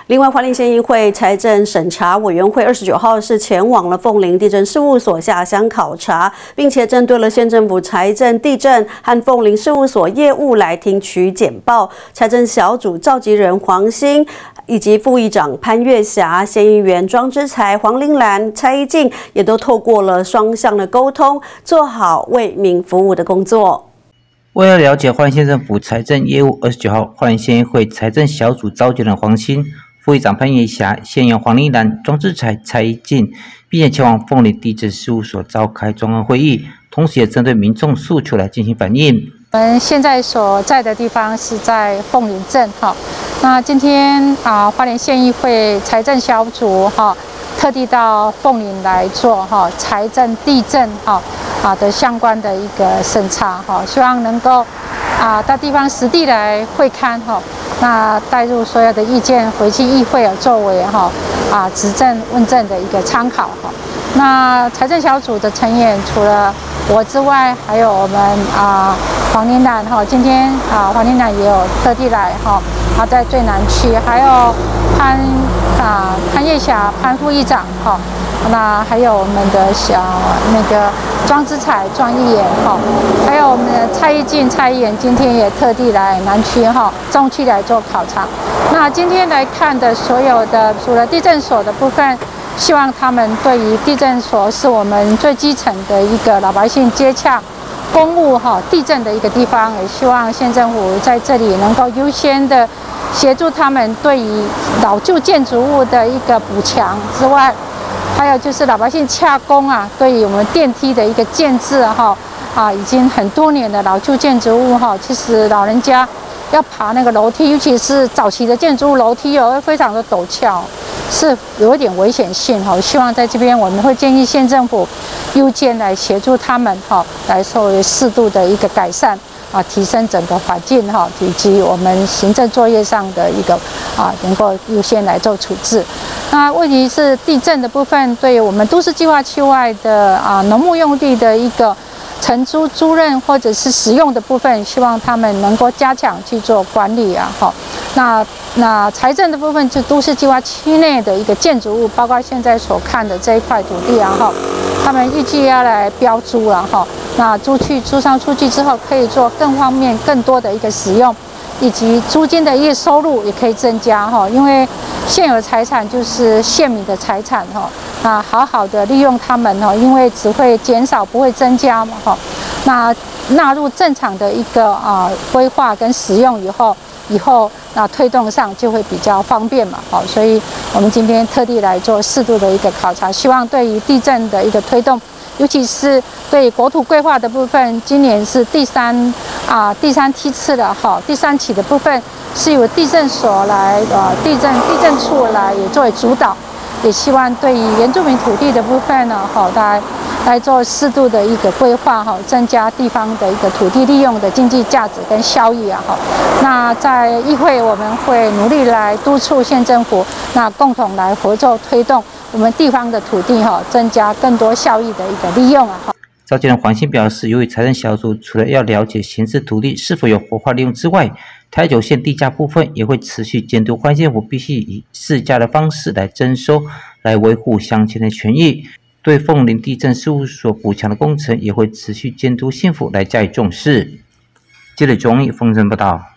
另外，花莲县议会财政审查委员会29号是前往了凤林地震事务所下乡考察，并且针对了县政府财政、地震和凤林事务所业务来听取简报。财政小组召集人黄兴以及副议长潘月霞、县议员庄之才、黄玲兰、蔡依静也都透过了双向的沟通，做好为民服务的工作。 为了了解花莲县政府财政业务，29号花莲县议会财政小组召集人黄兴、副议长潘月霞、县议员黄玲兰、庄之才、蔡依静，并且前往凤林地震事务所召开专案会议，同时也针对民众诉求来进行反映。 我们现在所在的地方是在凤林镇，那今天花莲县议会财政小组特地到凤林来做财政、地震的相关的一个审查希望能够到地方实地来会勘那带入所有的意见回去议会作为执政问政的一个参考那财政小组的成员除了我之外，还有我们黄玲兰今天黄玲兰也有特地来她在最南区，还有潘月霞潘副议长那还有我们的庄之才庄议员还有我们的蔡依静蔡议员今天也特地来南区中区来做考察。那今天来看的所有的除了地震所的部分，希望他们对于地震所是我们最基层的一个老百姓接洽公务地震的一个地方，也希望县政府在这里能够优先的协助他们对于老旧建筑物的一个补强之外，还有就是老百姓洽公对于我们电梯的一个建制已经很多年的老旧建筑物其实老人家要爬那个楼梯，尤其是早期的建筑物楼梯非常的陡峭，是有一点危险性希望在这边我们会建议县政府优先来协助他们来作为适度的一个改善提升整个环境以及我们行政作业上的一个能够优先来做处置。那问题是地震的部分，对于我们都市计划区外的农牧用地的一个承租、租赁或者是使用的部分，希望他们能够加强去做管理那财政的部分，就都市计划区内的一个建筑物，包括现在所看的这一块土地他们预计要来标租那租上出去之后，可以做更方面、更多的一个使用，以及租金的月收入也可以增加因为现有财产就是县民的财产那好好的利用它们因为只会减少不会增加那纳入正常的一个规划跟使用以后那推动上就会比较方便所以我们今天特地来做适度的一个考察，希望对于地震的一个推动，尤其是对国土规划的部分，今年是第三梯次了第3期的部分是由地震所来地震处来也作为主导，也希望对于原住民土地的部分来做适度的一个规划增加地方的一个土地利用的经济价值跟效益那在议会我们会努力来督促县政府，那共同来合作推动我们地方的土地增加更多效益的一个利用召集人黄兴表示，由于财政小组除了要了解闲置土地是否有活化利用之外，台九线地价部分也会持续监督花莲县府必须以市价的方式来征收，来维护乡亲的权益。对凤林地震事务所补强的工程也会持续监督县府来加以重视。记者钟义丰城报道。